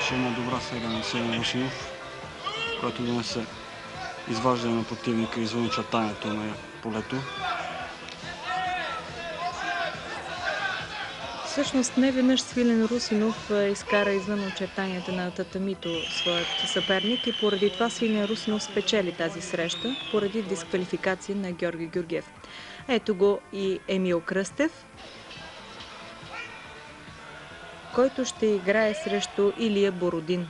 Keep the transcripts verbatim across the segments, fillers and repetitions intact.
беше една добра серия на Свилен Русинов, който донесе изваждане на противника извън очертанието на полето. Всъщност не веднъж Свилен Русинов изкара извън очертанията на татамито своят съперник и поради това Свилен Русинов спечели тази среща поради дисквалификация на Георги Георгиев. Ето го и Емил Кръстев, който ще играе срещу Илия Бородин.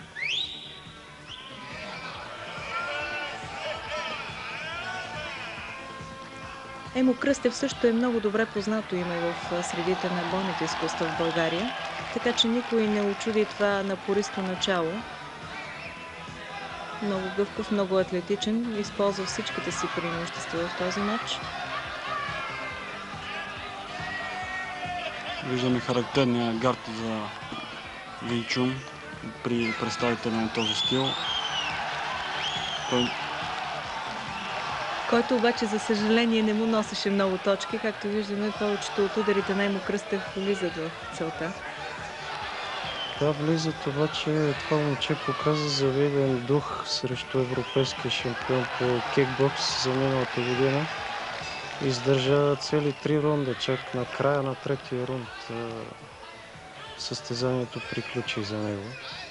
Емо Кръстев също е много добре познато име в средите на бойните изкуства в България, така че никой не очуди това напористо начало. Много гъвкав, много атлетичен, използва всичките си преимущества в този матч. Виждаме характерния гард за Вин Чун при представителя на този стил. Той... който обаче, за съжаление, не му носеше много точки. Както виждаме, повечето от ударите на Емо Кръстев влизат в целта. Да, влизат, обаче това момче показа завиден дух срещу европейския шампион по кикбокс за миналата година. Издържа цели три рунда, чак на края на третия рунд състезанието приключи за него.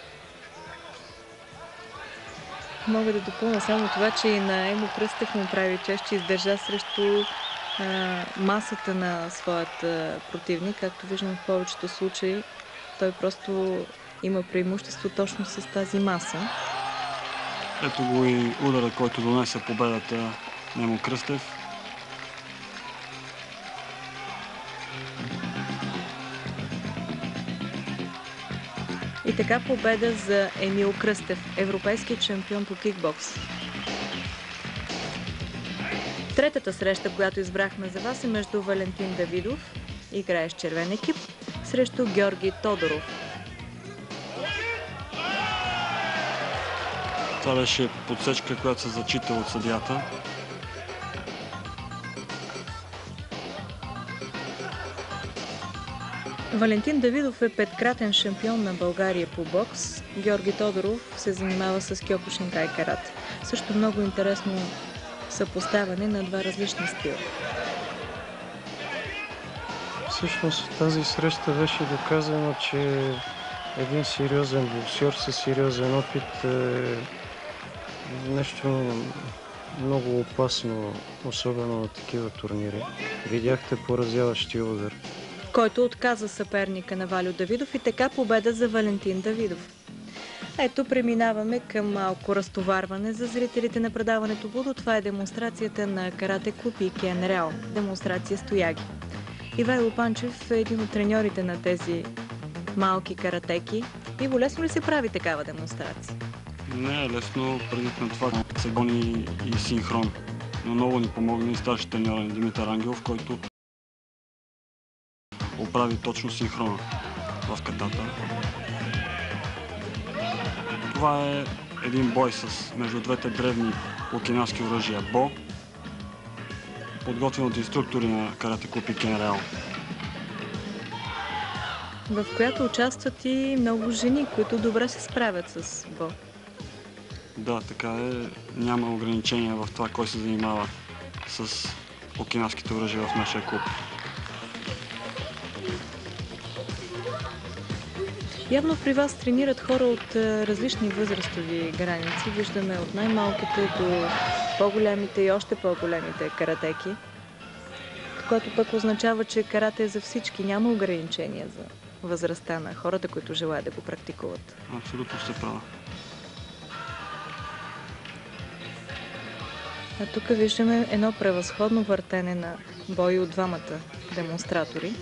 Мога да допълня само това, че и на Емо Кръстев му прави чест, че издържа срещу а, масата на своят а, противник. Както виждам в повечето случаи, той просто има преимущество точно с тази маса. Ето го и удара, който донесе победата на Емо Кръстев. И така победа за Емил Кръстев, европейски шампион по кикбокс. Третата среща, която избрахме за вас, е между Валентин Давидов, играещ червен екип, срещу Георги Тодоров. Това беше подсечка, която се зачита от съдията. Валентин Давидов е петкратен шампион на България по бокс. Георги Тодоров се занимава с кьокушинкай карате. Също много интересно съпоставяне на два различни стила. Всъщност в тази среща беше доказано, че един сериозен боксер със сериозен опит е нещо много опасно, особено на такива турнири. Видяхте поразяващия удар, който отказа съперника на Валю Давидов, и така победа за Валентин Давидов. Ето, преминаваме към малко разтоварване за зрителите на предаването Будо. Това е демонстрацията на Карате клуб и Кен Реал. Демонстрация стояги. Ивайло Панчев е един от треньорите на тези малки каратеки. Иво, лесно ли се прави такава демонстрация? Не е лесно, преди на това се гони и синхрон. Но много ни помогна и старши треньор Димитър Ангелов, който оправи точно синхрона в катата. Това е един бой с между двете древни окинавски оръжия Бо, подготвен от инструктори на Карате клуб и Кен Реал, в която участват и много жени, които добре се справят с Бо. Да, така е. Няма ограничения в това кой се занимава с окинавските оръжия в нашия клуб. Явно при вас тренират хора от различни възрастови граници. Виждаме от най-малките до по-големите и още по-големите каратеки, което пък означава, че карате е за всички. Няма ограничения за възрастта на хората, които желаят да го практикуват. Абсолютно сте права. А тук виждаме едно превъзходно въртене на бой от двамата демонстратори.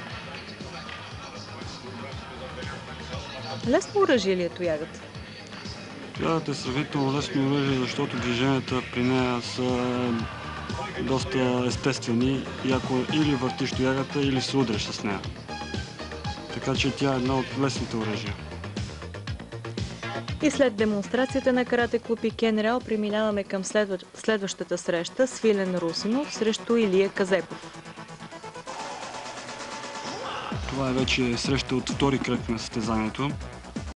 Лесно оръжие ли е тоягата? Тоягата е сравнително лесно оръжие, защото движенията при нея са доста естествени и ако или въртиш тоягата, или се удреш с нея. Така че тя е една от лесните оръжия. И след демонстрацията на Карате клуб и Кен Реал преминаваме към следващата среща. Свилен Русинов срещу Илия Казепов. Това е вече среща от втори кръг на състезанието.